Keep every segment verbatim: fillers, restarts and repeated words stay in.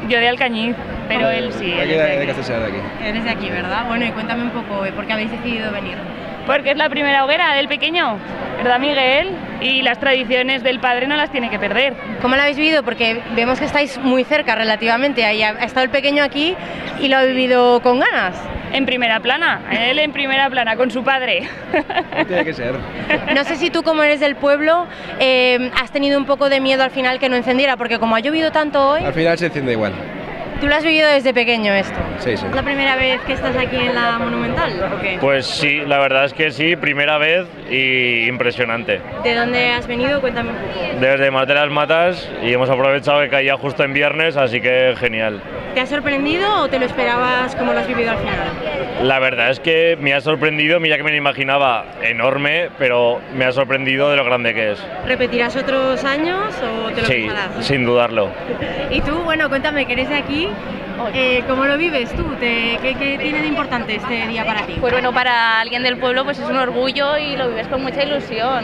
Yo de Alcañiz, pero de, él sí. De aquí, él de, de Castellserà, de aquí. Eres de aquí, ¿verdad? Bueno, y cuéntame un poco, ¿por qué habéis decidido venir? Porque es la primera hoguera del pequeño, ¿verdad, Miguel? Y las tradiciones del padre no las tiene que perder. ¿Cómo lo habéis vivido? Porque vemos que estáis muy cerca relativamente. Ahí ha estado el pequeño aquí y lo ha vivido con ganas. En primera plana, él en primera plana, con su padre. No tiene que ser. No sé si tú, como eres del pueblo, eh, has tenido un poco de miedo al final que no encendiera, porque como ha llovido tanto hoy... Al final se enciende igual. ¿Tú lo has vivido desde pequeño esto? Sí, sí. ¿Es la primera vez que estás aquí en la Monumental o qué? Pues sí, la verdad es que sí, primera vez y impresionante. ¿De dónde has venido? Cuéntame un poco. Desde Mar de las Matas y hemos aprovechado que caía justo en viernes, así que genial. ¿Te ha sorprendido o te lo esperabas como lo has vivido al final? La verdad es que me ha sorprendido, mira que me lo imaginaba enorme, pero me ha sorprendido de lo grande que es. ¿Repetirás otros años o te lo Sí, pensarás? sin dudarlo. Y tú, bueno, cuéntame, que eres de aquí, eh, ¿cómo lo vives tú? ¿Te, qué, ¿Qué tiene de importante este día para ti? Pues bueno, para alguien del pueblo pues es un orgullo y lo vives con mucha ilusión.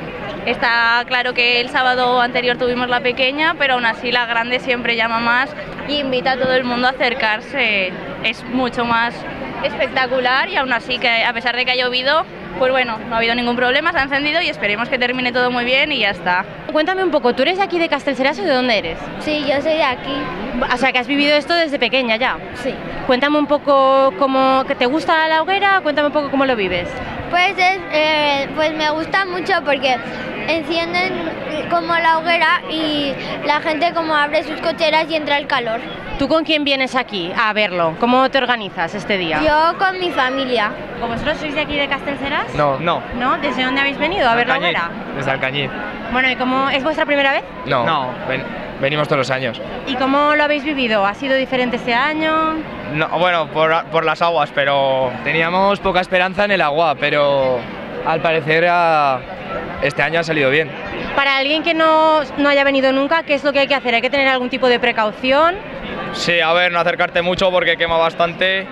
Está claro que el sábado anterior tuvimos la pequeña, pero aún así la grande siempre llama más y invita a todo el mundo a acercarse. Es mucho más espectacular y aún así, que a pesar de que ha llovido, pues bueno, no ha habido ningún problema, se ha encendido y esperemos que termine todo muy bien y ya está. Cuéntame un poco, ¿tú eres de aquí de Castellserà o de dónde eres? Sí, yo soy de aquí. O sea, que has vivido esto desde pequeña ya. Sí. Cuéntame un poco cómo, que ¿te gusta la hoguera? Cuéntame un poco cómo lo vives. Pues, es, eh, pues me gusta mucho porque encienden como la hoguera y la gente como abre sus cocheras y entra el calor. ¿Tú con quién vienes aquí a verlo? ¿Cómo te organizas este día? Yo con mi familia. ¿Vosotros sois de aquí de Castellserà? No, no. ¿No? ¿Desde dónde habéis venido a ver la hoguera? Desde Alcañiz. Bueno, ¿y cómo es vuestra primera vez? No, no. Ven, venimos todos los años. ¿Y cómo lo habéis vivido? ¿Ha sido diferente este año? No, bueno, por, por las aguas, pero teníamos poca esperanza en el agua, pero al parecer a, este año ha salido bien. Para alguien que no, no haya venido nunca, ¿qué es lo que hay que hacer? ¿Hay que tener algún tipo de precaución? Sí, a ver, no acercarte mucho porque quema bastante,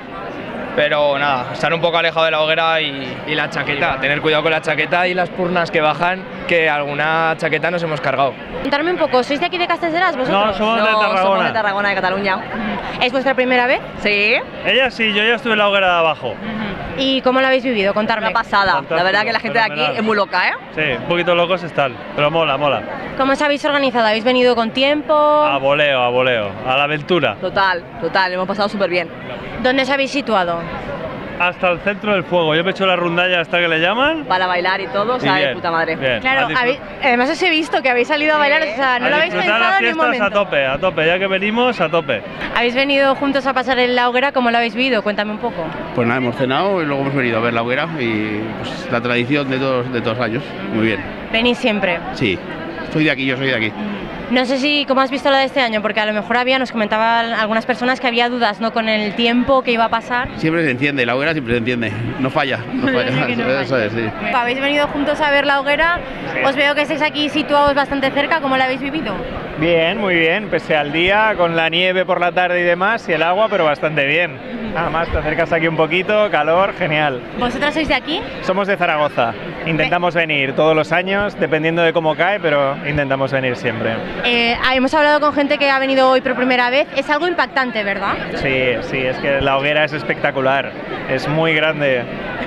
pero nada, estar un poco alejado de la hoguera y, y la chaqueta, tener cuidado con la chaqueta y las purnas que bajan, que alguna chaqueta nos hemos cargado. Contarme un poco, ¿sois de aquí de Castellserà vosotros? No, somos de Tarragona. Somos de Tarragona, de Cataluña. ¿Es vuestra primera vez? Sí. Ella sí, yo ya estuve en la hoguera de abajo. ¿Y cómo lo habéis vivido? Contarme. Una pasada. Fantástico, La verdad que la gente de aquí fenomenal. es muy loca, ¿eh? Sí, un poquito locos están, pero mola, mola. ¿Cómo os habéis organizado? ¿Habéis venido con tiempo? A voleo, a voleo, a la aventura. Total, total, hemos pasado súper bien. ¿Dónde os habéis situado? Hasta el centro del fuego. Yo me he hecho la rondalla hasta que le llaman. Para bailar y todo, o sea, Y bien, de puta madre. bien. Claro, A disfrut- habéis- además os he visto que habéis salido a bailar, o sea, no a lo habéis disfrutar pensado las ni un fiestas momento. a tope, a tope, ya que venimos, a tope. ¿Habéis venido juntos a pasar en la hoguera? ¿Cómo lo habéis vivido? Cuéntame un poco. Pues nada, hemos cenado y luego hemos venido a ver la hoguera y pues, la tradición de todos, de todos los años. Muy bien. Venís siempre. Sí, soy de aquí, yo soy de aquí. No sé si, ¿cómo has visto la de este año? Porque a lo mejor había, nos comentaban algunas personas que había dudas, ¿no? Con el tiempo que iba a pasar. Siempre se enciende, la hoguera siempre se enciende. No falla, no falla. Que no Eso es, sí. Habéis venido juntos a ver la hoguera, os veo que estáis aquí situados bastante cerca, ¿cómo la habéis vivido? Bien, muy bien, pese al día, con la nieve por la tarde y demás, y el agua, pero bastante bien. Además, te acercas aquí un poquito, calor, genial. ¿Vosotras sois de aquí? Somos de Zaragoza, intentamos venir todos los años, dependiendo de cómo cae, pero intentamos venir siempre. Eh, hemos hablado con gente que ha venido hoy por primera vez, es algo impactante, ¿verdad? Sí, sí, es que la hoguera es espectacular, es muy grande.